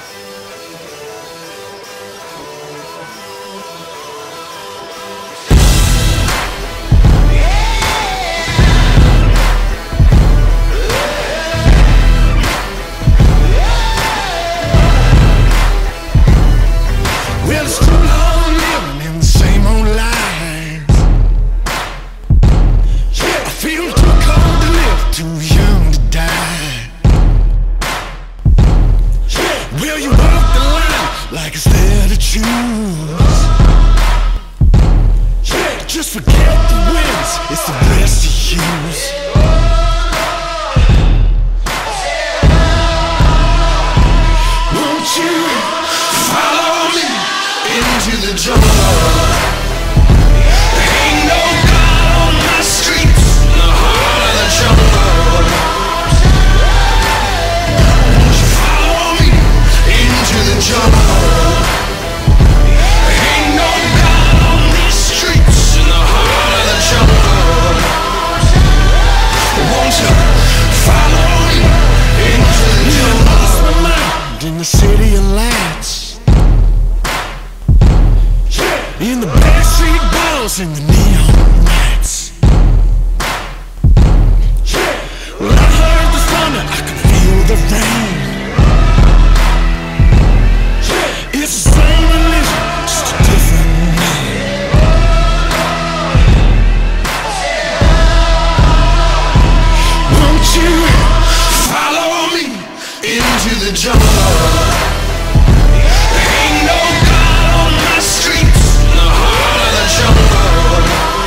Well, it's too long living in the same old lies. Yeah, I feel too cold to live, too young to die. Yeah, will you walk the line like it's there to choose? Yeah, just forget the wins, it's the best to use. Won't you follow me into the jungle? There ain't no God on my streets, in the heart of the jungle. Won't you follow me into the jungle? There ain't no God on these streets, in the heart of the jungle. Won't you follow me into the jungle? Lost my mind in the city of lights, in the backstreet balls and the neon lights. Well, I heard the thunder, I can feel the rain. It's the same religion, just a different name. Won't you follow me into the jungle? There ain't no God on my streets, in the heart of the jungle.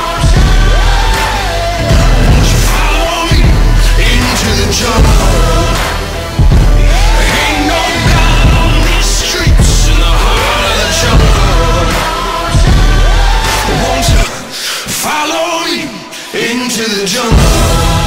Won't you follow me into the jungle? There ain't no God on these streets, in the heart of the jungle. Won't you follow me into the jungle?